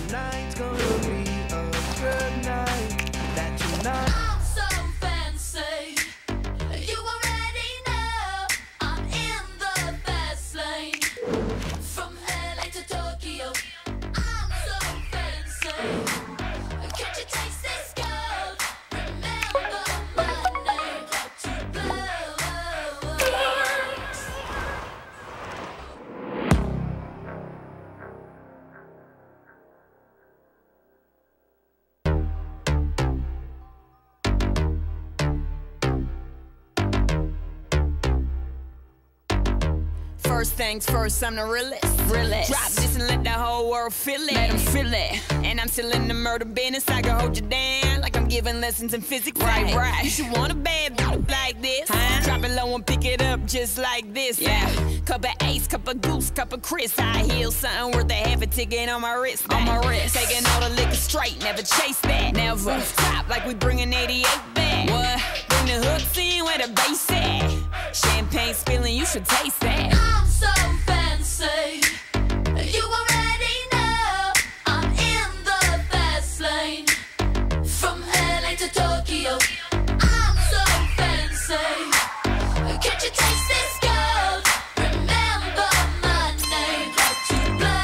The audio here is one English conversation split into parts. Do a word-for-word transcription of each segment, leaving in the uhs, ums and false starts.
tonight's gonna be a good night. That tonight I'm so fancy. You already know I'm in the fast lane. From L A to Tokyo, I'm so fancy. Can't you taste this gold? Remember my name, got to blow. First things first, I'm the realest. realest. Drop this and let the whole world feel it. Let them feel it. And I'm still in the murder business. I can hold you down like I'm giving lessons in physics. Right, right. You should want a bad bitch like this. Huh? Drop it low and pick it up just like this. Yeah. Cup of Ace, cup of Goose, cup of Chris. I heal something worth a half a ticket on my wrist. On my wrist. Taking all the liquor straight, never chase that. Never. Top like we bringing eighty-eight back. What? Bring the hooks in where the bass at. Champagne spilling, you should taste that. I'm so fancy. You already know I'm in the fast lane. From L A to Tokyo, I'm so fancy. Can't you taste this gold? Remember my name, got to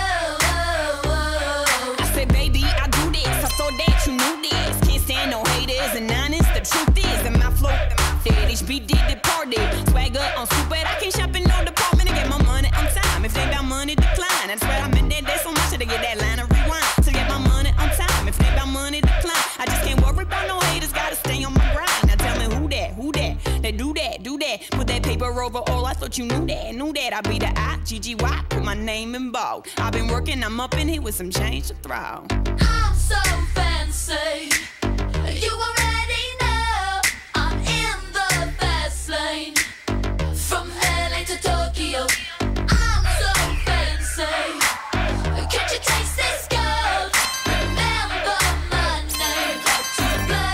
blow. I said, baby, I do this. I thought that you knew this. Can't stand no haters and honest. The truth is, in my flow, that H B did the party. Swagger on stupid, I can't shop in no department to get my money on time. If they got money, decline. That's why I'm in that day so much to get that line of rewind. To get my money on time. If they got money, decline. I just can't worry about no haters, gotta stay on my grind. Now tell me who that, who that? They do that, do that. Put that paper over all, I thought you knew that, knew that. I be the I, G G Y, put my name in bold. I've been working, I'm up in here with some change to throw. I'm so fancy. You already know I'm in the fast lane. From L A to Tokyo, I'm so fancy. Can't you taste this gold? Remember my name, got to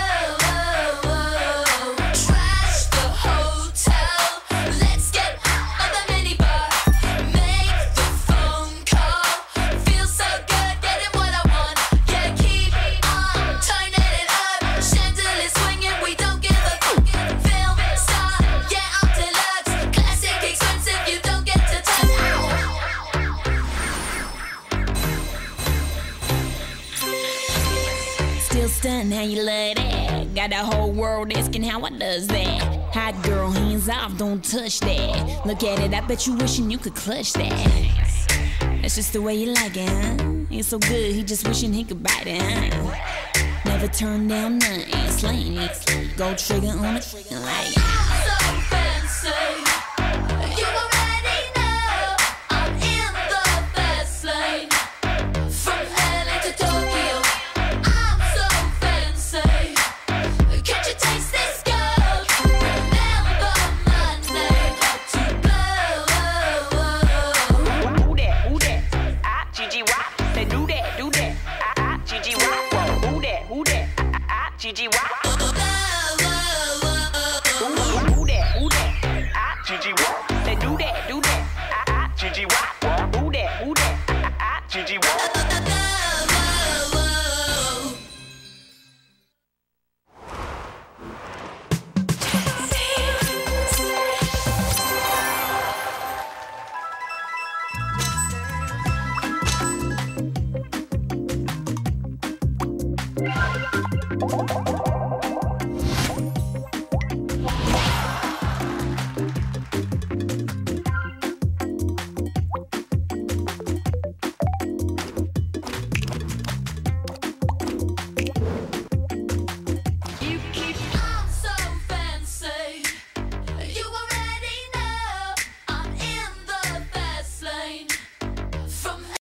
blow. Trash the hotel, let's get out of the minibar. Make the phone call, feel so good, getting what I want. Yeah, keep on turning it up. Chandelier swinging, we don't give a fuck. Film star, yeah, I'm deluxe. Classic expensive, you don't get to touch. Still stunned how you love that. Got the whole world asking how I does that. Hot girl, hands off, don't touch that. Look at it, I bet you wishing you could clutch that. That's just the way you like it, huh? It's so good, he just wishing he could bite it, huh? Never turn down nothing, slaying it. Go trigger on it, like I'm so fancy. You already know I'm in the fast lane. From L A to Tokyo, I'm so fancy. Can't you taste this gold? Remember my name, got to blow. who that, who that? I, G G Y, they do that, do that. I, I, G G Y, who that, who that? I, I, G G Y. Who that, who that? I, G G Y. They do that, do that. I, I, G G Y. Who that, who that? I, I, G G Y. Wow.